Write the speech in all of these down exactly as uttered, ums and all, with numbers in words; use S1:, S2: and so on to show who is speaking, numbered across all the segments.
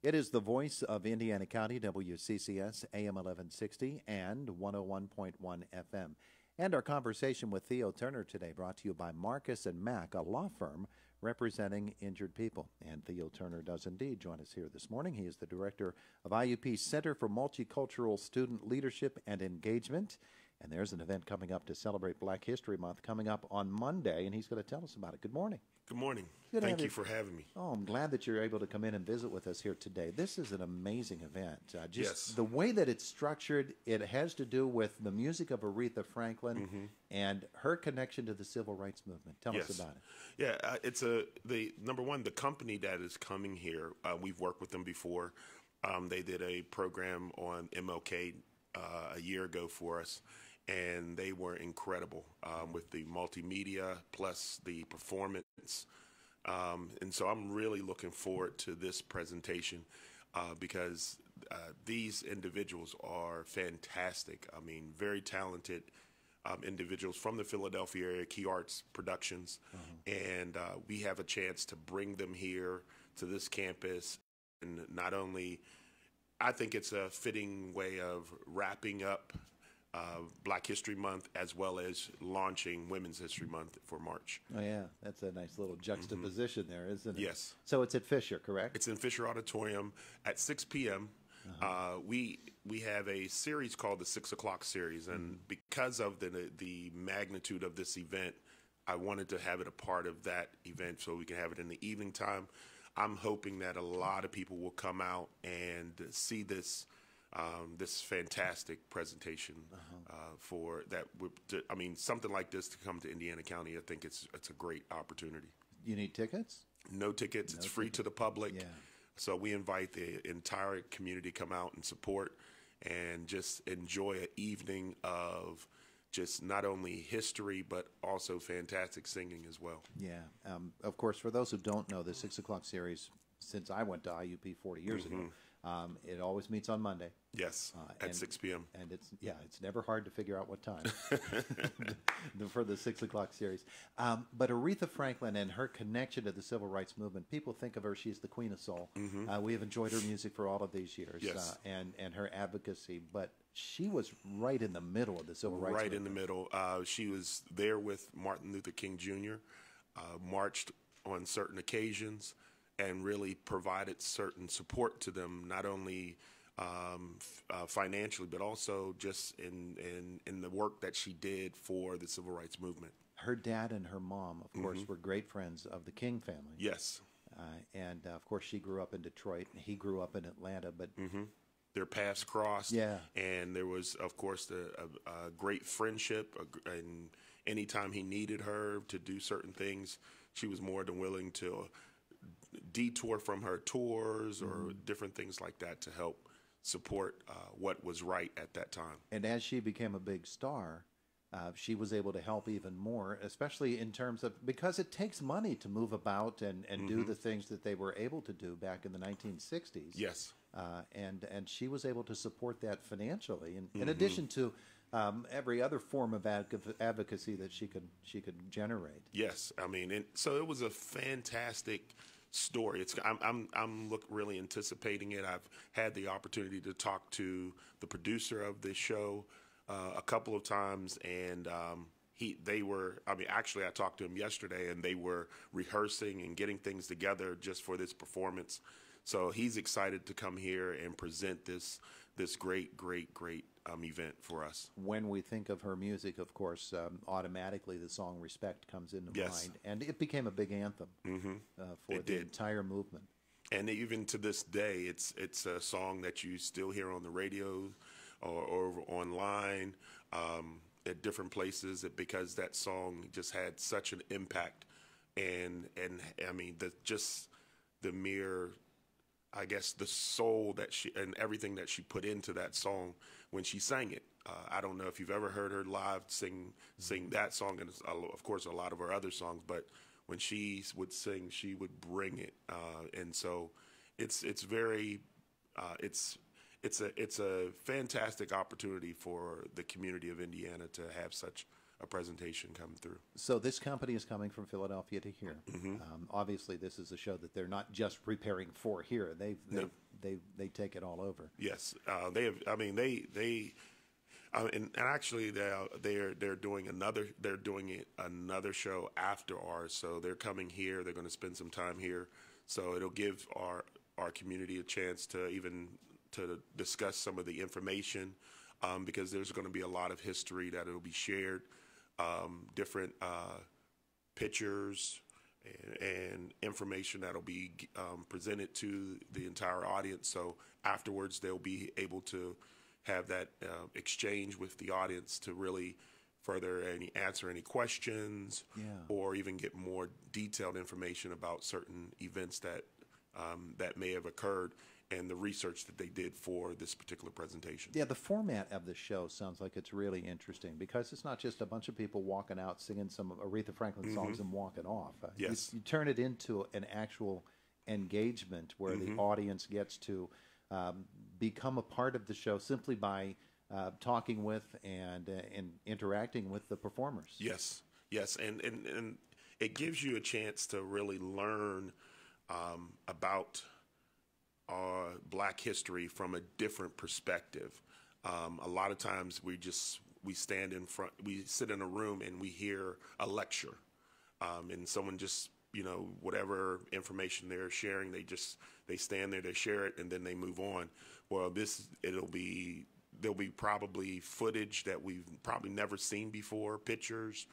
S1: It is the voice of Indiana County, W C C S, A M eleven sixty and one oh one point one F M. And our conversation with Theo Turner today brought to you by Marcus and Mack, a law firm representing injured people. And Theo Turner does indeed join us here this morning. He is the director of I U P's Center for Multicultural Student Leadership and Engagement. And there's an event coming up to celebrate Black History Month coming up on Monday, and he's going to tell us about it. Good morning.
S2: Good morning.
S1: Good
S2: Thank you
S1: have
S2: for having me.
S1: Oh, I'm glad that you're able to come in and visit with us here today. This is an amazing event. Uh, just
S2: Yes.
S1: the way that it's structured, it has to do with the music of Aretha Franklin
S2: Mm-hmm.
S1: and her connection to the civil rights movement. Tell
S2: Yes.
S1: us about it.
S2: Yeah, uh, it's a the number one. The company that is coming here, uh, we've worked with them before. Um, they did a program on M L K uh, a year ago for us, and they were incredible um, with the multimedia plus the performance. Um, and so I'm really looking forward to this presentation uh, because uh, these individuals are fantastic. I mean, very talented um, individuals from the Philadelphia area, Key Arts Productions. Uh-huh. And uh, we have a chance to bring them here to this campus. And not only, I think it's a fitting way of wrapping up Uh, Black History Month, as well as launching Women's History Month for March.
S1: Oh, yeah. That's a nice little juxtaposition mm-hmm. there, isn't it?
S2: Yes.
S1: So it's at Fisher, correct?
S2: It's in Fisher Auditorium at six p.m. Uh-huh. Uh, we we have a series called the Six O'Clock Series, and mm-hmm. because of the the magnitude of this event, I wanted to have it a part of that event so we can have it in the evening time. I'm hoping that a lot of people will come out and see this Um, this fantastic presentation uh-huh. uh, for that. I mean, something like this to come to Indiana County, I think it's it's a great opportunity.
S1: You need tickets?
S2: No tickets.
S1: No
S2: it's free
S1: tickets.
S2: to the public.
S1: Yeah.
S2: So we invite the entire community to come out and support and just enjoy an evening of just not only history, but also fantastic singing as well.
S1: Yeah. Um, of course, for those who don't know, the Six O'Clock Series, since I went to I U P forty years
S2: Mm-hmm.
S1: ago, um, it always meets on Monday.
S2: Yes,
S1: uh,
S2: at
S1: and,
S2: six p.m.
S1: And it's, yeah, it's never hard to figure out what time for the Six O'Clock Series. Um, but Aretha Franklin and her connection to the civil rights movement, people think of her, she's the queen of soul. Mm-hmm. Uh, we have enjoyed her music for all of these years.
S2: Yes.
S1: uh, and, and her advocacy, but she was right in the middle of the civil rights
S2: Right
S1: movement.
S2: in the middle. Uh, she was there with Martin Luther King Junior, uh, marched on certain occasions, and really provided certain support to them, not only um, f- uh, financially, but also just in, in, in the work that she did for the civil rights movement.
S1: Her dad and her mom, of course,
S2: Mm-hmm.
S1: were great friends of the King family.
S2: Yes.
S1: Uh, and, uh, of course, she grew up in Detroit, and he grew up in Atlanta, but...
S2: Mm-hmm. Their paths crossed.
S1: Yeah.
S2: And there was, of course, the, a, a great friendship, a, and anytime he needed her to do certain things, she was more than willing to detour from her tours or mm. different things like that to help support uh, what was right at that time.
S1: And as she became a big star, uh, she was able to help even more, especially in terms of, because it takes money to move about and, and mm-hmm. do the things that they were able to do back in the nineteen sixties.
S2: Yes.
S1: Uh, and, and she was able to support that financially, in, in
S2: mm-hmm.
S1: addition to um, every other form of adv- advocacy that she could she could generate.
S2: Yes. I mean, and so it was a fantastic story. It's I'm I'm I'm look really anticipating it. I've had the opportunity to talk to the producer of this show uh, a couple of times, and um, he they were. I mean, actually, I talked to him yesterday, and they were rehearsing and getting things together just for this performance. So he's excited to come here and present this this great, great, great um, event for us.
S1: When we think of her music, of course, um, automatically the song "Respect" comes into
S2: yes.
S1: mind, and it became a big anthem
S2: mm-hmm.
S1: uh, for
S2: it
S1: the
S2: did.
S1: entire movement.
S2: And even to this day, it's it's a song that you still hear on the radio or, or online um, at different places, because that song just had such an impact. And and I mean, the just the mere, I guess, the soul that she and everything that she put into that song when she sang it. Uh, I don't know if you've ever heard her live sing sing that song, and of course a lot of her other songs, but when she would sing, she would bring it, uh, and so it's it's very uh, it's it's a it's a fantastic opportunity for the community of Indiana to have such a presentation come through.
S1: So this company is coming from Philadelphia to here. Mm-hmm. Um, obviously, this is a show that they're not just preparing for here. They they
S2: No.
S1: they they take it all over.
S2: Yes, uh, they have. I mean, they they. Uh, and, and actually, they're they're they're doing another they're doing it, another show after ours. So they're coming here. They're going to spend some time here. So it'll give our our community a chance to even to discuss some of the information, um, because there's going to be a lot of history that will be shared, um, different uh, pictures and, and information that'll be um, presented to the entire audience. So afterwards, they'll be able to have that uh, exchange with the audience to really further any answer any questions,
S1: yeah.
S2: or even get more detailed information about certain events that um, that may have occurred and the research that they did for this particular presentation.
S1: Yeah, the format of the show sounds like it's really interesting because it's not just a bunch of people walking out singing some Aretha Franklin songs mm-hmm. and walking off. Uh,
S2: yes.
S1: You, you turn it into an actual engagement where mm-hmm. the audience gets to um, become a part of the show simply by uh, talking with and uh, and interacting with the performers.
S2: Yes, yes, and, and, and it gives you a chance to really learn um, about uh, Black history from a different perspective. Um, a lot of times we just we stand in front, we sit in a room and we hear a lecture, um, and someone just you know whatever information they're sharing, they just they stand there, they share it, and then they move on. Well, this it'll be there'll be probably footage that we've probably never seen before, pictures,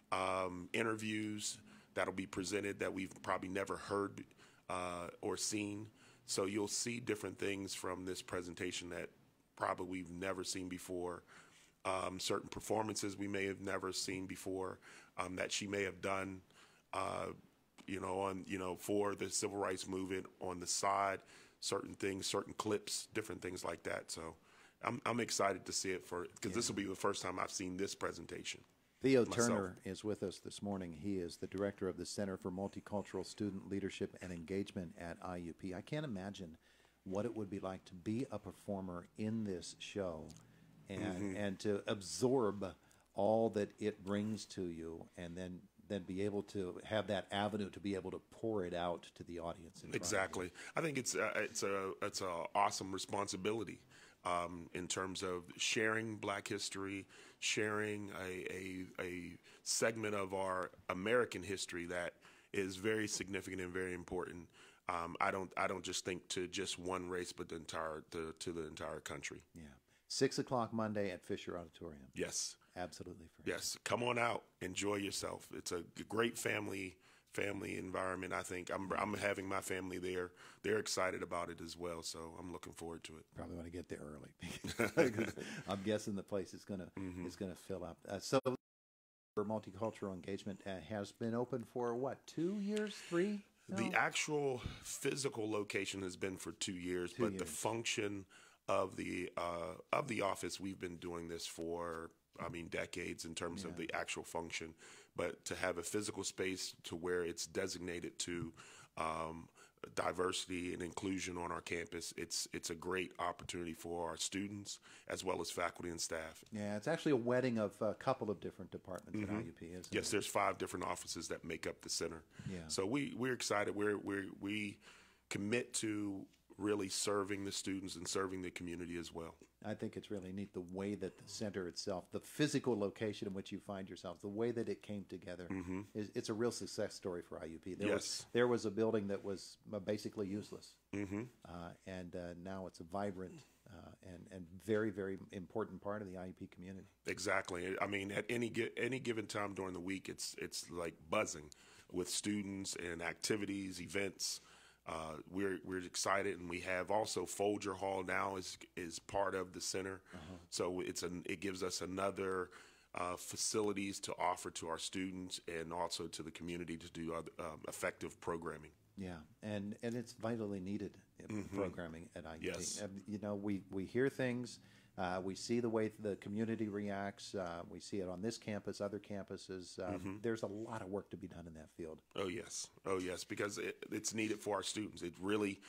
S2: um, interviews that'll be presented that we've probably never heard uh, or seen. So you'll see different things from this presentation that probably we've never seen before. Um, certain performances we may have never seen before um, that she may have done, uh, you know, on you know for the civil rights movement on the side. Certain things, certain clips, different things like that. So I'm I'm excited to see it for because yeah. this will be the first time I've seen this presentation.
S1: Theo
S2: myself.
S1: Turner is with us this morning. He is the director of the Center for Multicultural Student Leadership and Engagement at I U P. I can't imagine what it would be like to be a performer in this show and mm-hmm. and to absorb all that it brings to you, and then then be able to have that avenue to be able to pour it out to the audience. In
S2: exactly. I think it's a, it's a it's a awesome responsibility um, in terms of sharing Black history, sharing a, a a segment of our American history that is very significant and very important. Um, I don't I don't just think to just one race, but the entire to, to the entire country.
S1: Yeah. Six o'clock Monday at Fisher Auditorium.
S2: Yes.
S1: Absolutely free.
S2: Yes, come on out, enjoy yourself. It's a great family family environment. I think I'm I'm having my family there. They're excited about it as well, so I'm looking forward to it.
S1: Probably want to get there early. I'm guessing the place is gonna mm-hmm. is gonna fill up. Uh, so, for multicultural engagement uh, has been open for what, two years, three? No?
S2: The actual physical location has been for two years,
S1: two
S2: but
S1: years.
S2: the function of the uh, of the office, we've been doing this for. I mean, decades in terms yeah. of the actual function, but to have a physical space to where it's designated to um, diversity and inclusion on our campus, it's it's a great opportunity for our students as well as faculty and staff.
S1: Yeah, it's actually a wedding of a couple of different departments mm-hmm. at I U P, isn't
S2: yes,
S1: it?
S2: there's five different offices that make up the center.
S1: Yeah.
S2: So we we're excited. We're we we commit to really serving the students and serving the community as well.
S1: I think it's really neat the way that the center itself, the physical location in which you find yourself, the way that it came together,
S2: mm-hmm.
S1: is, it's a real success story for I U P. There
S2: yes.
S1: was there was a building that was basically useless,
S2: mm-hmm.
S1: uh, and uh, now it's a vibrant uh, and and very very important part of the I U P community.
S2: Exactly. I mean, at any any given time during the week, it's it's like buzzing with students and activities, events. Uh, we're we're excited, and we have also Folger Hall now is is part of the center, uh-huh. so it's an it gives us another uh, facilities to offer to our students and also to the community to do other, um, effective programming.
S1: Yeah, and and it's vitally needed
S2: mm-hmm.
S1: programming at I U P.
S2: Yes.
S1: Um, you know, we we hear things. Uh, we see the way the community reacts. Uh, we see it on this campus, other campuses. Uh,
S2: mm-hmm.
S1: There's a lot of work to be done in that field.
S2: Oh, yes. Oh, yes, because it, it's needed for our students. It really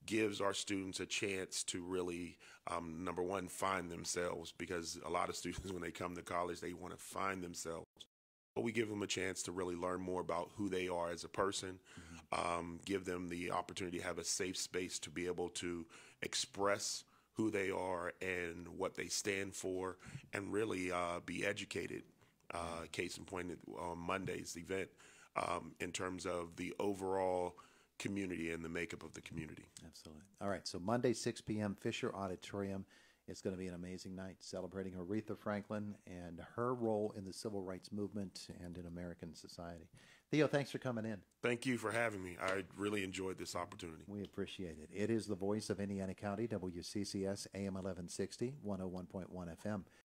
S2: gives our students a chance to really, um, number one, find themselves, because a lot of students, when they come to college, they want to find themselves. But we give them a chance to really learn more about who they are as a person, mm-hmm. um, give them the opportunity to have a safe space to be able to express who they are and what they stand for, and really uh, be educated. Uh, case in point, on Monday's event, um, in terms of the overall community and the makeup of the community.
S1: Absolutely. All right, so Monday, six p.m., Fisher Auditorium. It's going to be an amazing night celebrating Aretha Franklin and her role in the civil rights movement and in American society. Theo, thanks for coming in.
S2: Thank you for having me. I really enjoyed this opportunity.
S1: We appreciate it. It is the voice of Indiana County, W C C S, A M eleven sixty, one oh one point one F M.